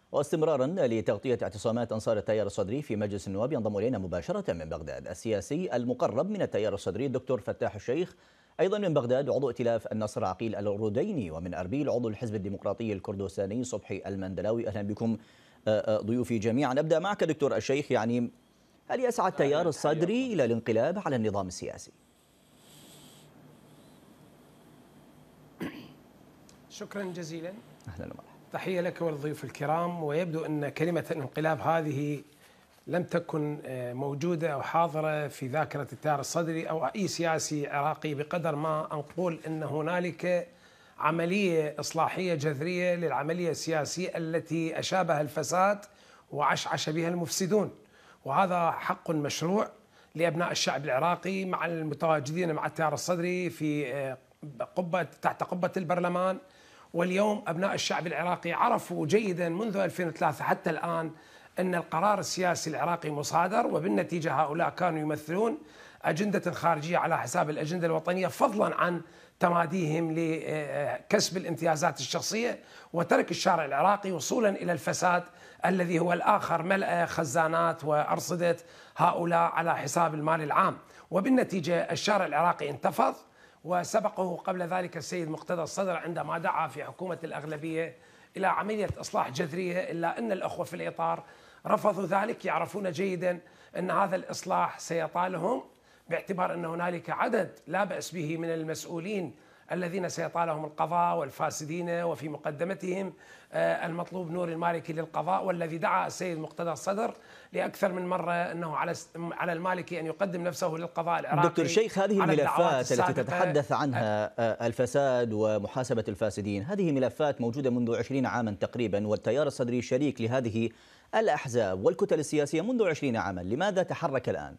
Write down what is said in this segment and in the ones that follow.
واستمرارا لتغطية اعتصامات أنصار التيار الصدري في مجلس النواب، ينضم إلينا مباشرة من بغداد السياسي المقرب من التيار الصدري الدكتور فتاح الشيخ، أيضا من بغداد عضو ائتلاف النصر عقيل الرديني، ومن أربيل عضو الحزب الديمقراطي الكردستاني صبحي المندلاوي. أهلا بكم ضيوفي جميعا. أبدأ معك دكتور الشيخ، يعني هل يسعى التيار الصدري إلى الانقلاب على النظام السياسي؟ شكرا جزيلا. أهلا ومرحبا. تحية لك وللضيوف الكرام. ويبدو أن كلمة الانقلاب هذه لم تكن موجودة أو حاضرة في ذاكرة التيار الصدري أو أي سياسي عراقي، بقدر ما نقول أن هنالك عملية إصلاحية جذرية للعملية السياسية التي أشابها الفساد وعشعش بها المفسدون، وهذا حق مشروع لأبناء الشعب العراقي مع المتواجدين مع التيار الصدري في تحت قبة البرلمان. واليوم أبناء الشعب العراقي عرفوا جيدا منذ 2003 حتى الآن أن القرار السياسي العراقي مصادر، وبالنتيجة هؤلاء كانوا يمثلون أجندة خارجية على حساب الأجندة الوطنية، فضلا عن تماديهم لكسب الامتيازات الشخصية وترك الشارع العراقي وصولا إلى الفساد الذي هو الآخر ملأ خزانات وأرصدة هؤلاء على حساب المال العام. وبالنتيجة الشارع العراقي انتفض، وسبقه قبل ذلك السيد مقتدى الصدر عندما دعا في حكومة الأغلبية إلى عملية إصلاح جذرية، إلا أن الأخوة في الإطار رفضوا ذلك، يعرفون جيدا أن هذا الإصلاح سيطالهم، باعتبار أن هنالك عدد لا بأس به من المسؤولين الذين سيطالهم القضاء والفاسدين، وفي مقدمتهم المطلوب نور المالكي للقضاء، والذي دعا السيد مقتدى الصدر لأكثر من مرة أنه على المالكي أن يقدم نفسه للقضاء العراقي. دكتور الشيخ، هذه الملفات التي تتحدث عنها الفساد ومحاسبة الفاسدين، هذه ملفات موجودة منذ 20 عاما تقريبا، والتيار الصدري شريك لهذه الأحزاب والكتل السياسية منذ 20 عاما، لماذا تحرك الآن؟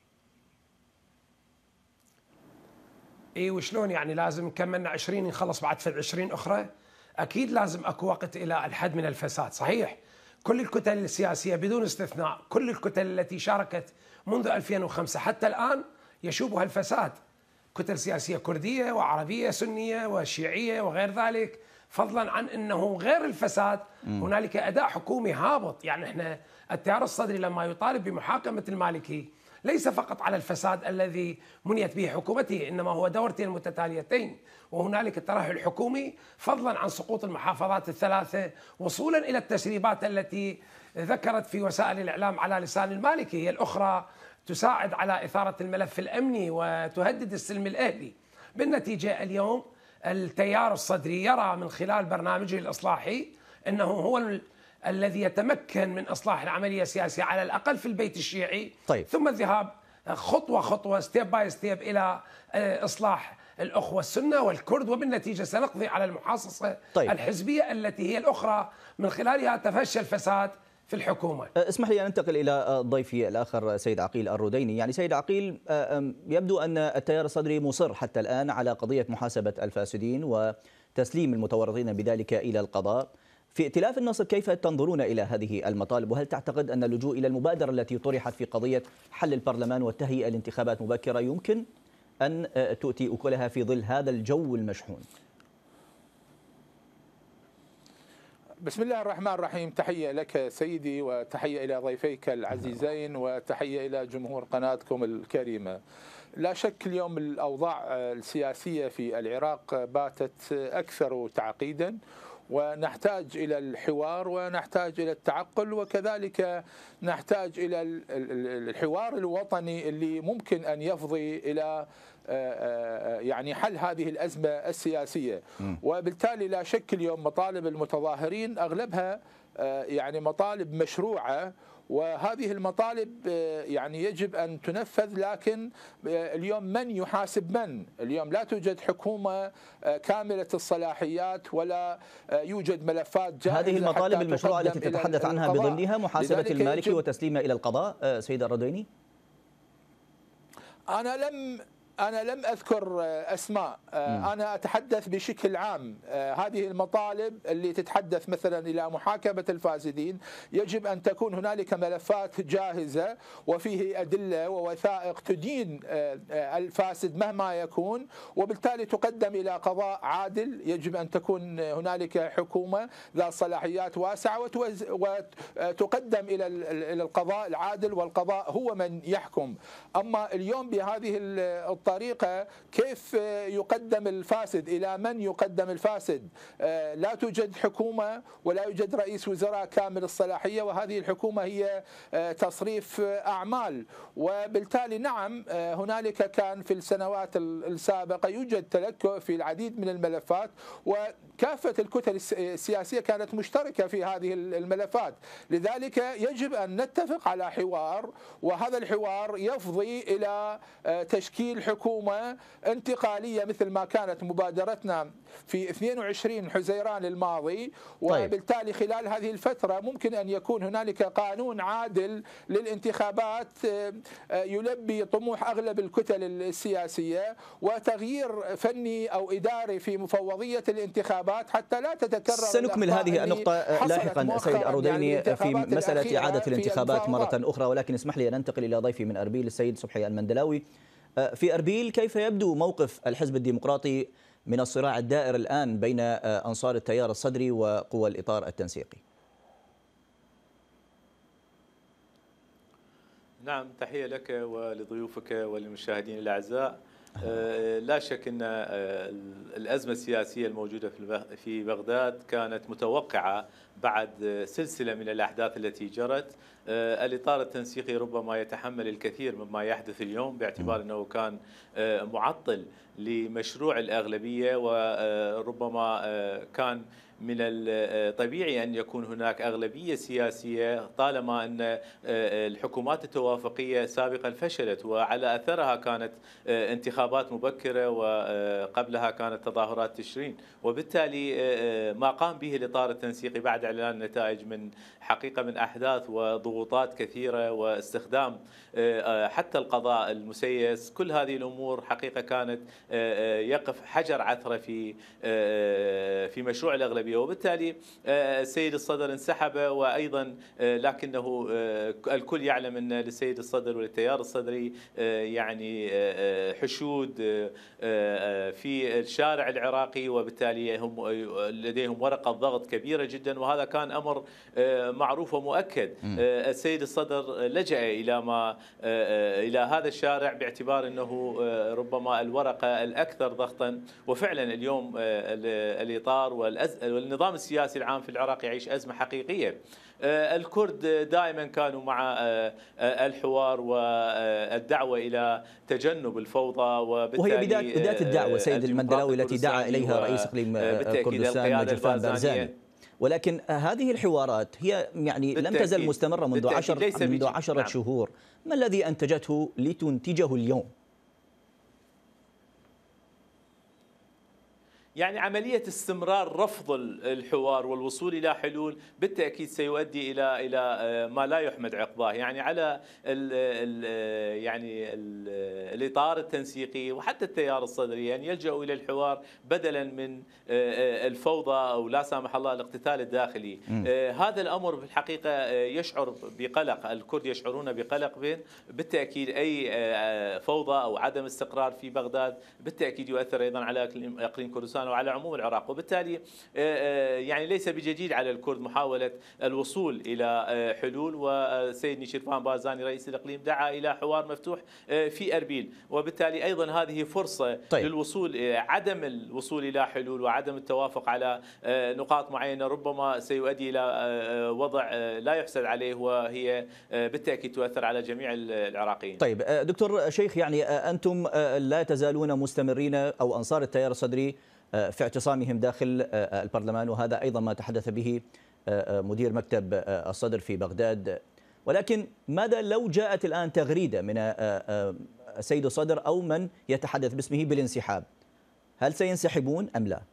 اي وشلون يعني لازم كملنا 20 نخلص بعد فد 20 اخرى؟ اكيد لازم اكو وقت الى الحد من الفساد. صحيح كل الكتل السياسيه بدون استثناء، كل الكتل التي شاركت منذ 2005 حتى الان يشوبها الفساد، كتل سياسيه كرديه وعربيه سنيه وشيعيه وغير ذلك، فضلا عن انه غير الفساد هنالك اداء حكومي هابط. يعني احنا التيار الصدري لما يطالب بمحاكمه المالكي ليس فقط على الفساد الذي منيت به حكومته، إنما هو دورتين متتاليتين، وهنالك الترهل الحكومي فضلا عن سقوط المحافظات الثلاثة، وصولا إلى التسريبات التي ذكرت في وسائل الإعلام على لسان المالكي، هي الأخرى تساعد على إثارة الملف الأمني وتهدد السلم الأهلي. بالنتيجة اليوم التيار الصدري يرى من خلال برنامجه الإصلاحي أنه هو الذي يتمكن من إصلاح العملية السياسية على الأقل في البيت الشيعي. طيب. ثم الذهاب خطوة خطوة ستيب باي ستيب إلى إصلاح الأخوة السنة والكرد، وبالنتيجة سنقضي على المحاصصة الحزبية التي هي الأخرى من خلالها تفشى الفساد في الحكومة. اسمح لي أن أنتقل إلى ضيفي الآخر سيد عقيل الرديني. يعني سيد عقيل، يبدو أن التيار الصدري مصر حتى الآن على قضية محاسبة الفاسدين وتسليم المتورطين بذلك إلى القضاء. في ائتلاف النصر كيف تنظرون إلى هذه المطالب؟ وهل تعتقد أن اللجوء إلى المبادرة التي طرحت في قضية حل البرلمان والتهيئة لانتخابات مبكرة يمكن أن تؤتي أكلها في ظل هذا الجو المشحون؟ بسم الله الرحمن الرحيم. تحية لك سيدي، وتحية إلى ضيفيك العزيزين، وتحية إلى جمهور قناتكم الكريمة. لا شك اليوم الأوضاع السياسية في العراق باتت أكثر تعقيدا، ونحتاج إلى الحوار ونحتاج إلى التعقل، وكذلك نحتاج إلى الحوار الوطني اللي ممكن أن يفضي إلى يعني حل هذه الأزمة السياسية. وبالتالي لا شك اليوم مطالب المتظاهرين أغلبها يعني مطالب مشروعة، وهذه المطالب يعني يجب أن تنفذ. لكن اليوم من يحاسب من؟ اليوم لا توجد حكومة كاملة الصلاحيات، ولا يوجد ملفات جاهزة. هذه المطالب المشروعة التي تتحدث عنها بضمنها محاسبة المالكي وتسليمها إلى القضاء سيد الرديني؟ أنا لم أنا لم أذكر أسماء، أنا أتحدث بشكل عام. هذه المطالب اللي تتحدث مثلا إلى محاكمة الفاسدين يجب أن تكون هنالك ملفات جاهزة وفيه أدلة ووثائق تدين الفاسد مهما يكون، وبالتالي تقدم إلى قضاء عادل. يجب أن تكون هنالك حكومة ذات صلاحيات واسعة وتقدم إلى القضاء العادل، والقضاء هو من يحكم. أما اليوم بهذه الطريقة كيف يقدم الفاسد؟ إلى من يقدم الفاسد؟ لا توجد حكومة ولا يوجد رئيس وزراء كامل الصلاحية، وهذه الحكومة هي تصريف أعمال. وبالتالي نعم هنالك كان في السنوات السابقة يوجد تلكؤ في العديد من الملفات، وكافة الكتل السياسية كانت مشتركة في هذه الملفات. لذلك يجب أن نتفق على حوار، وهذا الحوار يفضي إلى تشكيل حكومة انتقالية مثل ما كانت مبادرتنا في 22 حزيران الماضي. وبالتالي خلال هذه الفترة ممكن أن يكون هنالك قانون عادل للانتخابات يلبي طموح أغلب الكتل السياسية، وتغيير فني أو إداري في مفوضية الانتخابات حتى لا تتكرر. سنكمل هذه النقطة لاحقا سيد الروديني في مسألة إعادة الانتخابات مرة أخرى، ولكن اسمح لي أن أنتقل إلى ضيفي من أربيل السيد صبحي المندلاوي. في أربيل كيف يبدو موقف الحزب الديمقراطي من الصراع الدائر الآن بين أنصار التيار الصدري وقوى الإطار التنسيقي؟ نعم، تحية لك ولضيوفك وللمشاهدين الأعزاء. لا شك أن الأزمة السياسية الموجودة في بغداد كانت متوقعة بعد سلسلة من الأحداث التي جرت. الإطار التنسيقي ربما يتحمل الكثير مما يحدث اليوم باعتبار أنه كان معطل لمشروع الأغلبية، وربما كان من الطبيعي أن يكون هناك أغلبية سياسية طالما أن الحكومات التوافقية سابقا فشلت، وعلى أثرها كانت انتخابات مبكرة وقبلها كانت تظاهرات تشرين. وبالتالي ما قام به الإطار التنسيقي بعد إعلان النتائج من حقيقة من أحداث وضغوطات كثيرة واستخدام حتى القضاء المسيس، كل هذه الأمور حقيقة كانت يقف حجر عثرة في مشروع الأغلبية. وبالتالي السيد الصدر انسحب، وأيضا لكنه الكل يعلم أن للسيد الصدر وللتيار الصدري يعني حشود في الشارع العراقي، وبالتالي هم لديهم ورقة ضغط كبيرة جدا، وهذا كان أمر معروف ومؤكد. السيد الصدر لجأ إلى هذا الشارع باعتبار أنه ربما الورقة الأكثر ضغطا. وفعلا اليوم الإطار والنظام السياسي العام في العراق يعيش أزمة حقيقية. الكرد دائما كانوا مع الحوار والدعوة إلى تجنب الفوضى، وبالتالي وهي بداية الدعوة سيد المندلاوي التي دعا إليها رئيس إقليم كردستان نجفان بارزاني. ولكن هذه الحوارات هي يعني لم تزل مستمرة منذ 10 شهور. ما الذي أنتجته لتنتجه اليوم؟ يعني عملية استمرار رفض الحوار والوصول إلى حلول بالتأكيد سيؤدي إلى ما لا يحمد عقباه. يعني على الإطار التنسيقي وحتى التيار الصدري أن يلجأوا إلى الحوار بدلا من الفوضى أو لا سامح الله الاقتتال الداخلي. هذا الأمر في الحقيقة يشعر بقلق، الكرد يشعرون بقلق بالتأكيد. أي فوضى أو عدم استقرار في بغداد بالتأكيد يؤثر أيضا على إقليم كردستان وعلى عموم العراق. وبالتالي يعني ليس بجديد على الكرد محاولة الوصول إلى حلول، والسيد نشيرفان بارزاني رئيس الإقليم دعا إلى حوار مفتوح في أربيل. وبالتالي أيضا هذه فرصة للوصول. عدم الوصول إلى حلول وعدم التوافق على نقاط معينة ربما سيؤدي إلى وضع لا يحسد عليه، وهي بالتأكيد تؤثر على جميع العراقيين. طيب دكتور شيخ، يعني أنتم لا تزالون مستمرين أو أنصار التيار الصدري في اعتصامهم داخل البرلمان، وهذا أيضا ما تحدث به مدير مكتب الصدر في بغداد. ولكن ماذا لو جاءت الآن تغريدة من السيد الصدر أو من يتحدث باسمه بالانسحاب؟ هل سينسحبون أم لا؟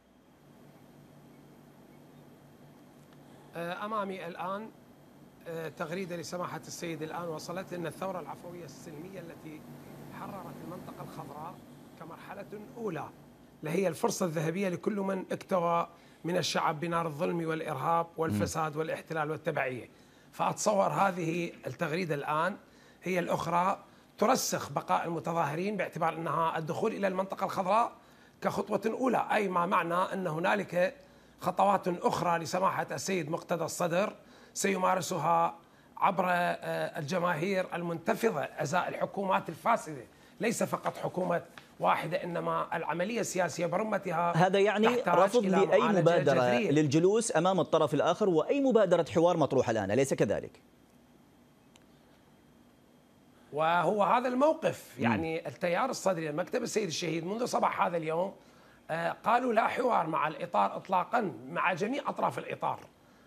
أمامي الآن تغريدة لسماحة السيد الآن وصلت أن الثورة العفوية السلمية التي حررت المنطقة الخضراء كمرحلة أولى لهي الفرصة الذهبية لكل من اكتوى من الشعب بنار الظلم والإرهاب والفساد والاحتلال والتبعية. فأتصور هذه التغريدة الآن هي الأخرى ترسخ بقاء المتظاهرين، باعتبار أنها الدخول إلى المنطقة الخضراء كخطوة أولى، أي ما معنى أن هنالك خطوات أخرى لسماحة السيد مقتدى الصدر سيمارسها عبر الجماهير المنتفضة أزاء الحكومات الفاسدة، ليس فقط حكومة واحدة، إنما العملية السياسية برمتها. هذا يعني رفض لأي مبادرة جذرية للجلوس أمام الطرف الآخر وأي مبادرة حوار مطروحة الآن، أليس كذلك؟ وهو هذا الموقف. يعني التيار الصدري مكتب السيد الشهيد منذ صباح هذا اليوم قالوا لا حوار مع الإطار إطلاقا، مع جميع أطراف الإطار.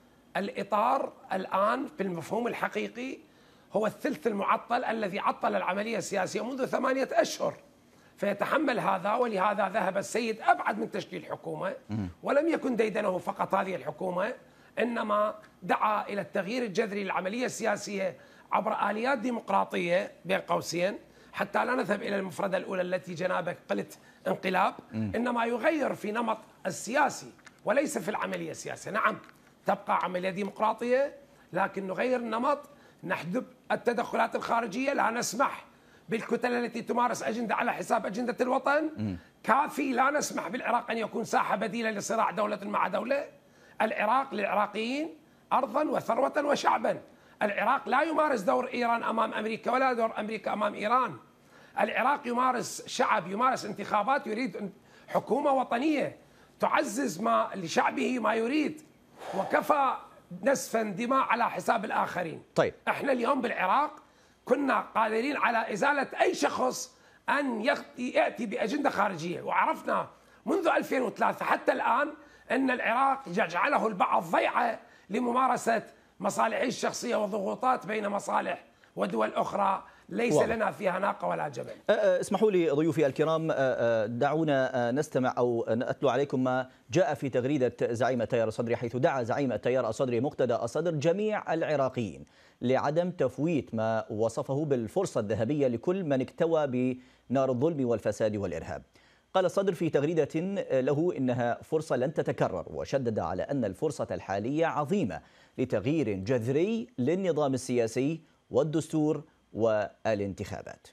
الإطار الآن بالمفهوم الحقيقي هو الثلث المعطل الذي عطل العملية السياسية منذ 8 أشهر، فيتحمل هذا. ولهذا ذهب السيد أبعد من تشكيل حكومة، ولم يكن ديدنه فقط هذه الحكومة، إنما دعا إلى التغيير الجذري للعملية السياسية عبر آليات ديمقراطية بين قوسين، حتى لا نذهب إلى المفردة الأولى التي جنابك قلت انقلاب، إنما يغير في نمط السياسي وليس في العملية السياسية. نعم تبقى عملية ديمقراطية، لكن نغير النمط، نحجب التدخلات الخارجية، لا نسمح بالكتل التي تمارس أجندة على حساب أجندة الوطن. كافي لا نسمح بالعراق أن يكون ساحة بديلة لصراع دولة مع دولة. العراق للعراقيين أرضا وثروة وشعبا. العراق لا يمارس دور إيران أمام أمريكا ولا دور أمريكا أمام إيران. العراق يمارس شعب، يمارس انتخابات، يريد حكومة وطنية تعزز ما لشعبه ما يريد، وكفى نسفا دماء على حساب الآخرين. طيب احنا اليوم بالعراق كنا قادرين على إزالة أي شخص أن يأتي بأجندة خارجية، وعرفنا منذ 2003 حتى الآن أن العراق جعله البعض ضيعة لممارسة مصالحه الشخصية وضغوطات بين مصالح ودول أخرى ليس لنا فيها ناقة ولا جبل. اسمحوا لي ضيوفي الكرام، دعونا نستمع أو نتلو عليكم ما جاء في تغريدة زعيم التيار الصدري، حيث دعا زعيم التيار الصدري مقتدى الصدر جميع العراقيين لعدم تفويت ما وصفه بالفرصة الذهبية لكل من اكتوى بنار الظلم والفساد والإرهاب. قال الصدر في تغريدة له إنها فرصة لن تتكرر، وشدد على أن الفرصة الحالية عظيمة لتغيير جذري للنظام السياسي والدستور والانتخابات.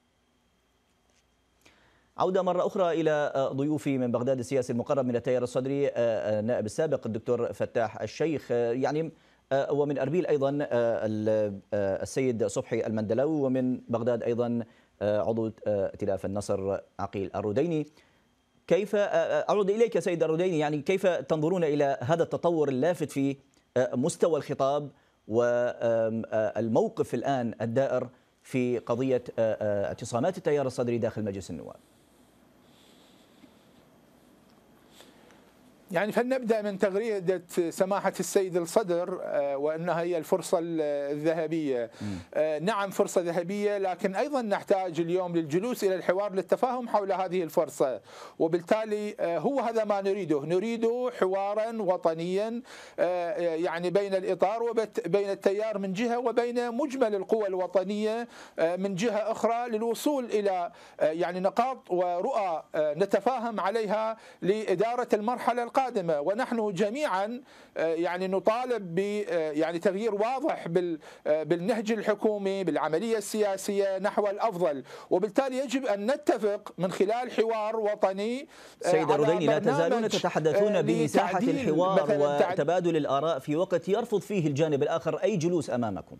عودة مرة أخرى إلى ضيوفي من بغداد السياسي المقرب من التيار الصدري، النائب السابق الدكتور فتاح الشيخ، يعني ومن أربيل أيضا السيد صبحي المندلاوي، ومن بغداد أيضا عضو ائتلاف النصر عقيل الروديني. كيف أعود إليك سيد الروديني، يعني كيف تنظرون إلى هذا التطور اللافت في مستوى الخطاب والموقف الآن الدائر في قضية اعتصامات التيار الصدري داخل مجلس النواب؟ يعني فلنبدأ من تغريدة سماحة السيد الصدر وأنها هي الفرصة الذهبية. نعم فرصة ذهبية، لكن أيضا نحتاج اليوم للجلوس إلى الحوار للتفاهم حول هذه الفرصة، وبالتالي هو هذا ما نريده. نريد حوارا وطنيا يعني بين الإطار وبين التيار من جهة، وبين مجمل القوى الوطنية من جهة أخرى، للوصول إلى يعني نقاط ورؤى نتفاهم عليها لإدارة المرحلة القادمة. ونحن جميعا يعني نطالب ب يعني تغيير واضح بالنهج الحكومي، بالعملية السياسية نحو الأفضل، وبالتالي يجب أن نتفق من خلال حوار وطني. سيد الروديني، لا تزالون تتحدثون بمساحة الحوار وتبادل الآراء في وقت يرفض فيه الجانب الآخر أي جلوس أمامكم.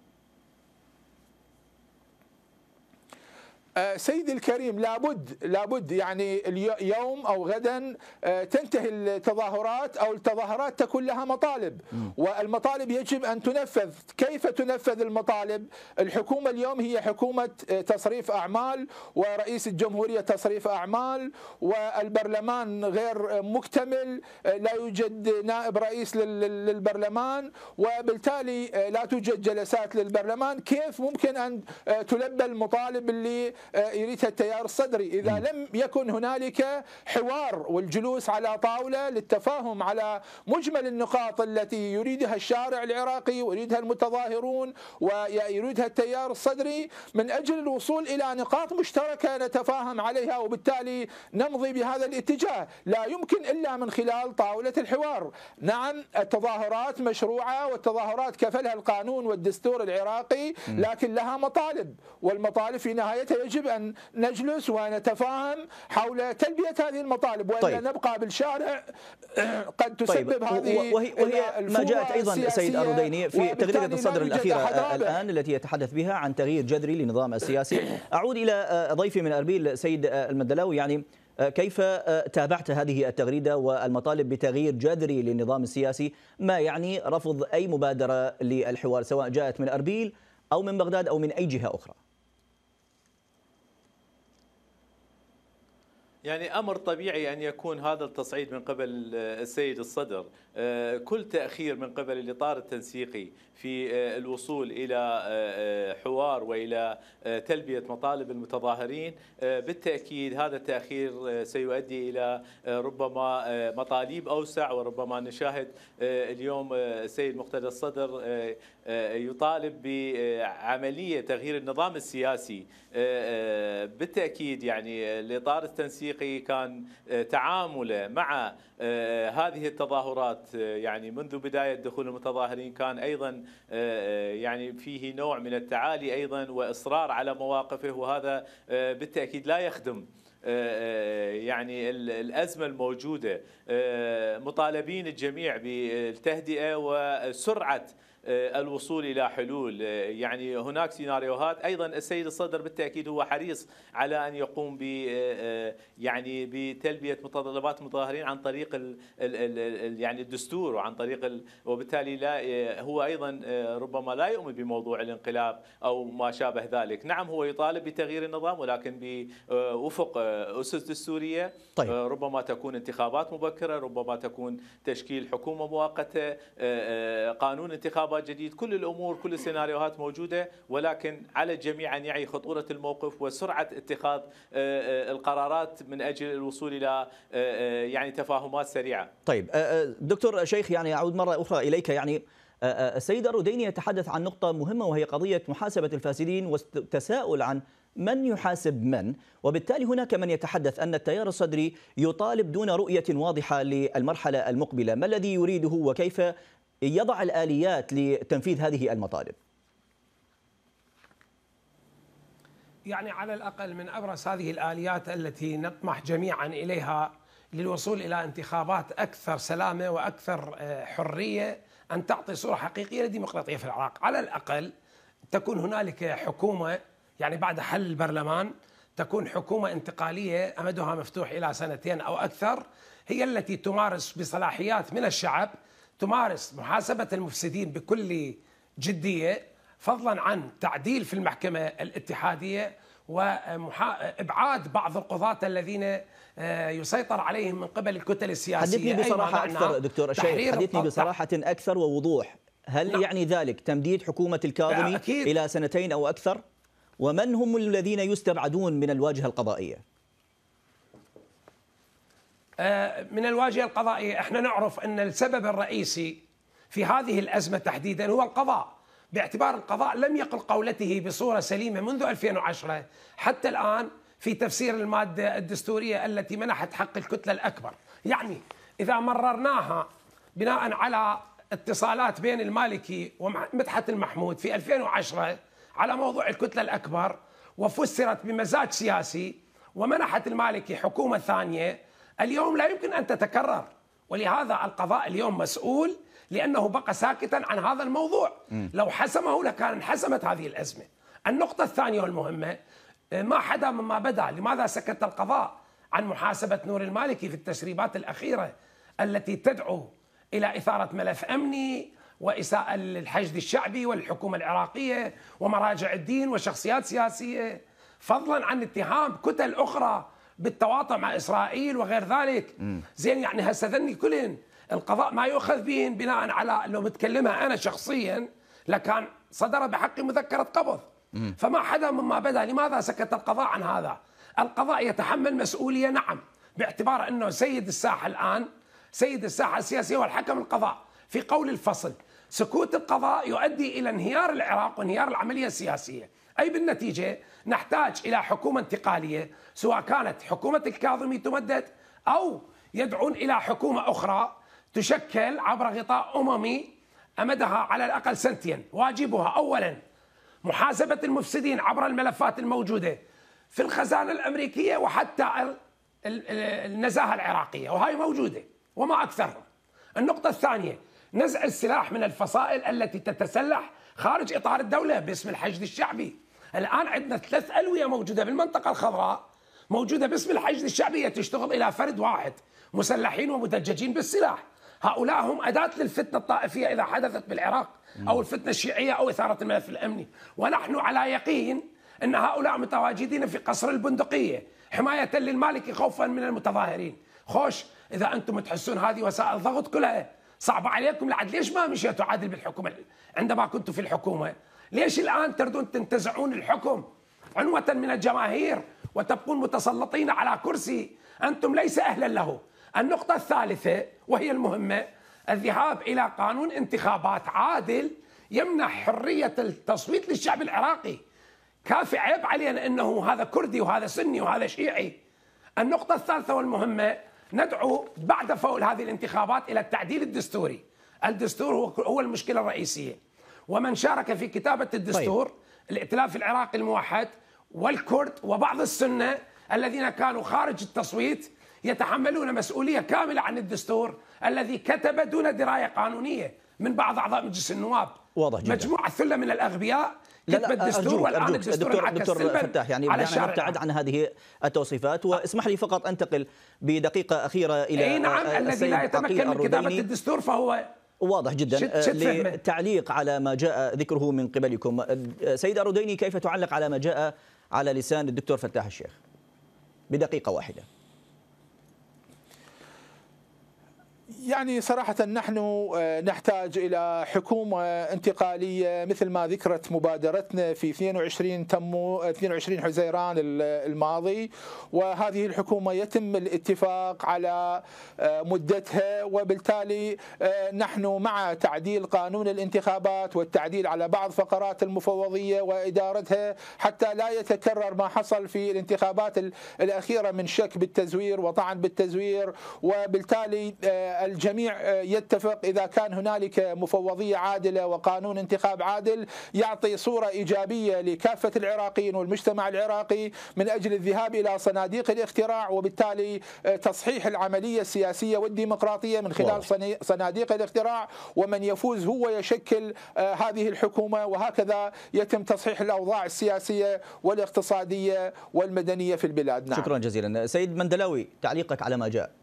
سيدي الكريم، لابد يعني اليوم أو غدا تنتهي التظاهرات، أو التظاهرات تكون لها مطالب، والمطالب يجب أن تنفذ. كيف تنفذ المطالب؟ الحكومة اليوم هي حكومة تصريف أعمال، ورئيس الجمهورية تصريف أعمال، والبرلمان غير مكتمل، لا يوجد نائب رئيس للبرلمان، وبالتالي لا توجد جلسات للبرلمان. كيف ممكن أن تلبى المطالب اللي يريدها التيار الصدري. إذا لم يكن هنالك حوار والجلوس على طاولة للتفاهم على مجمل النقاط التي يريدها الشارع العراقي ويريدها المتظاهرون ويريدها التيار الصدري من أجل الوصول إلى نقاط مشتركة نتفاهم عليها وبالتالي نمضي بهذا الاتجاه، لا يمكن إلا من خلال طاولة الحوار. نعم التظاهرات مشروعة والتظاهرات كفلها القانون والدستور العراقي، لكن لها مطالب، والمطالب في نهايتها يجب أن نجلس ونتفاهم حول تلبية هذه المطالب، وإلا نبقى بالشارع قد تسبب هذه وهي ما جاءت أيضا سيد الروديني في تغريدة الصدر الأخيرة الآن التي يتحدث بها عن تغيير جذري للنظام السياسي. أعود إلى ضيفي من أربيل سيد المندلاوي، يعني كيف تابعت هذه التغريدة والمطالب بتغيير جذري للنظام السياسي، ما يعني رفض أي مبادرة للحوار سواء جاءت من أربيل أو من بغداد أو من أي جهة أخرى؟ يعني أمر طبيعي أن يكون هذا التصعيد من قبل السيد الصدر. كل تأخير من قبل الإطار التنسيقي في الوصول إلى حوار وإلى تلبية مطالب المتظاهرين بالتأكيد هذا التأخير سيؤدي إلى ربما مطالب أوسع، وربما نشاهد اليوم السيد مقتدى الصدر يطالب بعملية تغيير النظام السياسي. بالتأكيد يعني الإطار التنسيقي كان تعامله مع هذه التظاهرات يعني منذ بداية دخول المتظاهرين كان أيضا يعني فيه نوع من التعالي أيضا وإصرار على مواقفه، وهذا بالتأكيد لا يخدم يعني الأزمة الموجودة. مطالبين الجميع بالتهدئة وسرعة الوصول إلى حلول. يعني هناك سيناريوهات أيضا السيد الصدر بالتأكيد هو حريص على أن يقوم ب يعني بتلبية متطلبات المتظاهرين عن طريق يعني الدستور وعن طريق وبالتالي لا هو أيضا ربما لا يؤمن بموضوع الانقلاب أو ما شابه ذلك. نعم هو يطالب بتغيير النظام ولكن بوفق أسس دستورية. طيب. ربما تكون انتخابات مبكرة، ربما تكون تشكيل حكومة مؤقتة، قانون انتخابات جديد، كل الأمور كل السيناريوهات موجودة، ولكن على الجميع أن يعي خطورة الموقف وسرعة اتخاذ القرارات من أجل الوصول إلى يعني تفاهمات سريعة. طيب دكتور شيخ، يعني أعود مرة أخرى إليك. يعني السيد الروديني يتحدث عن نقطة مهمة وهي قضية محاسبة الفاسدين والتساؤل عن من يحاسب من، وبالتالي هناك من يتحدث أن التيار الصدري يطالب دون رؤية واضحة للمرحلة المقبلة. ما الذي يريده وكيف يضع الآليات لتنفيذ هذه المطالب؟ يعني على الأقل من أبرز هذه الآليات التي نطمح جميعا إليها للوصول إلى انتخابات أكثر سلامة وأكثر حرية، أن تعطي صورة حقيقية للديمقراطية في العراق. على الأقل تكون هنالك حكومة، يعني بعد حل البرلمان تكون حكومة انتقالية أمدها مفتوح إلى 2 أو أكثر، هي التي تمارس بصلاحيات من الشعب، تمارس محاسبة المفسدين بكل جدية، فضلا عن تعديل في المحكمة الاتحادية وإبعاد بعض القضاة الذين يسيطر عليهم من قبل الكتل السياسية. حدثني بصراحة أكثر دكتور الشيخ، حدثني بصراحة أكثر ووضوح. هل يعني ذلك تمديد حكومة الكاظمي إلى 2 أو أكثر؟ ومن هم الذين يستبعدون من الواجهة القضائية؟ من الواجهة القضائية احنا نعرف أن السبب الرئيسي في هذه الأزمة تحديدا هو القضاء، باعتبار القضاء لم يقل قولته بصورة سليمة منذ 2010 حتى الآن في تفسير المادة الدستورية التي منحت حق الكتلة الأكبر. يعني إذا مررناها بناء على اتصالات بين المالكي ومدحت المحمود في 2010 على موضوع الكتلة الأكبر، وفسرت بمزاج سياسي ومنحت المالكي حكومة ثانية، اليوم لا يمكن أن تتكرر. ولهذا القضاء اليوم مسؤول لأنه بقى ساكتا عن هذا الموضوع. لو حسمه لكان انحسمت هذه الأزمة. النقطة الثانية والمهمة، ما حدا مما بدأ، لماذا سكت القضاء عن محاسبة نور المالكي في التسريبات الأخيرة التي تدعو إلى إثارة ملف أمني وإساءة للحشد الشعبي والحكومة العراقية ومراجع الدين وشخصيات سياسية، فضلا عن اتهام كتل أخرى بالتواطؤ مع إسرائيل وغير ذلك. زين يعني هسه ذني كلهن القضاء ما يؤخذ بهن بناء على، لو متكلمها أنا شخصيا لكان صدر بحقي مذكرة قبض فما حدا مما بدا. لماذا سكت القضاء عن هذا؟ القضاء يتحمل مسؤولية، نعم، باعتبار أنه سيد الساحة الآن، سيد الساحة السياسية والحكم القضاء. في قول الفصل: سكوت القضاء يؤدي إلى انهيار العراق وانهيار العملية السياسية، أي بالنتيجة نحتاج إلى حكومة انتقالية، سواء كانت حكومة الكاظمي تمدد أو يدعون إلى حكومة أخرى تشكل عبر غطاء أممي أمدها على الأقل سنتين. واجبها أولا محاسبة المفسدين عبر الملفات الموجودة في الخزانة الأمريكية وحتى النزاهة العراقية، وهي موجودة وما أكثرهم. النقطة الثانية: نزع السلاح من الفصائل التي تتسلح خارج إطار الدولة باسم الحشد الشعبي. الآن عندنا 3 ألوية موجودة بالمنطقة الخضراء، موجودة باسم الحشد الشعبي، تشتغل إلى فرد واحد، مسلحين ومدججين بالسلاح. هؤلاء هم أداة للفتنة الطائفية إذا حدثت بالعراق، أو الفتنة الشيعية، أو إثارة الملف الأمني. ونحن على يقين أن هؤلاء متواجدين في قصر البندقية حماية للمالك خوفا من المتظاهرين. خوش، إذا أنتم تحسون هذه وسائل ضغط كلها صعبة عليكم، لعد ليش ما مشيتوا عادل بالحكومة عندما كنتوا في الحكومة؟ ليش الآن تردون تنتزعون الحكم عنوة من الجماهير وتبقون متسلطين على كرسي أنتم ليس أهلا له؟ النقطة الثالثة وهي المهمة: الذهاب إلى قانون انتخابات عادل يمنح حرية التصويت للشعب العراقي. كافي، عيب علينا أنه هذا كردي وهذا سني وهذا شيعي. النقطة الثالثة والمهمة: ندعو بعد فوز هذه الانتخابات إلى التعديل الدستوري. الدستور هو المشكلة الرئيسية، ومن شارك في كتابة الدستور الائتلاف العراقي الموحد والكرد وبعض السنة الذين كانوا خارج التصويت يتحملون مسؤولية كاملة عن الدستور الذي كتب دون دراية قانونية من بعض أعضاء مجلس النواب. واضح جدا. مجموعة ثلة من الأغبياء كتب الدستور، والآن الدستور دكتور فتاح، يعني دعنا نبتعد عن هذه التوصيفات، واسمح لي فقط أنتقل بدقيقة أخيرة إلى نعم، الذي لا يتمكن من كتابة الدستور فهو واضح جدا. للتعليق على ما جاء ذكره من قبلكم، سيد الروديني، كيف تعلق على ما جاء على لسان الدكتور فتاح الشيخ بدقيقة واحدة؟ يعني صراحة نحن نحتاج إلى حكومة انتقالية مثل ما ذكرت مبادرتنا في 22 حزيران الماضي، وهذه الحكومة يتم الاتفاق على مدتها، وبالتالي نحن مع تعديل قانون الانتخابات والتعديل على بعض فقرات المفوضية وإدارتها حتى لا يتكرر ما حصل في الانتخابات الأخيرة من شك بالتزوير وطعن بالتزوير. وبالتالي الجميع يتفق إذا كان هنالك مفوضية عادلة وقانون انتخاب عادل يعطي صورة إيجابية لكافة العراقيين والمجتمع العراقي من أجل الذهاب إلى صناديق الاقتراع، وبالتالي تصحيح العملية السياسية والديمقراطية من خلال صناديق الاقتراع، ومن يفوز هو يشكل هذه الحكومة، وهكذا يتم تصحيح الأوضاع السياسية والاقتصادية والمدنية في البلاد. نعم. شكرا جزيلا. سيد مندلاوي، تعليقك على ما جاء.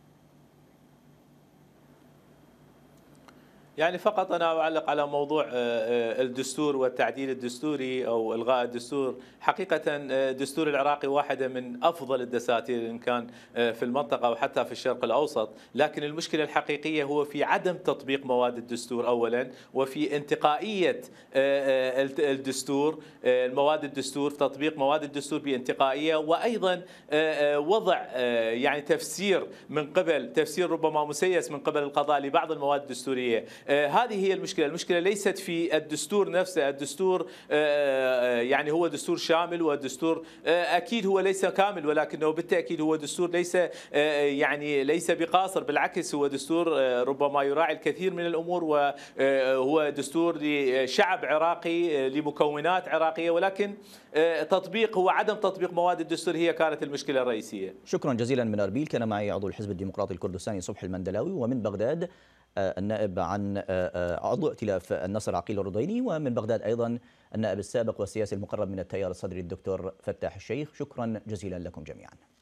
يعني فقط أنا أعلق على موضوع الدستور والتعديل الدستوري أو إلغاء الدستور. حقيقة الدستور العراقي واحدة من أفضل الدساتير إن كان في المنطقة وحتى في الشرق الأوسط، لكن المشكلة الحقيقية هو في عدم تطبيق مواد الدستور أولا، وفي انتقائية الدستور، مواد الدستور، تطبيق مواد الدستور بانتقائية، وأيضا وضع يعني تفسير من قبل، تفسير ربما مسيس من قبل القضاء لبعض المواد الدستورية. هذه هي المشكلة. المشكلة ليست في الدستور نفسه. الدستور يعني هو دستور شامل، والدستور أكيد هو ليس كامل، ولكنه بالتأكيد هو دستور ليس يعني ليس بقاصر، بالعكس هو دستور ربما يراعي الكثير من الأمور، وهو دستور لشعب عراقي لمكونات عراقية، ولكن تطبيق هو عدم تطبيق مواد الدستور هي كانت المشكلة الرئيسية. شكرا جزيلا من أربيل. كان معي عضو الحزب الديمقراطي الكردستاني صبحي المندلاوي، ومن بغداد النائب عن عضو ائتلاف النصر عقيل الروديني، ومن بغداد أيضا النائب السابق والسياسي المقرب من التيار الصدري الدكتور فتاح الشيخ. شكرا جزيلا لكم جميعا.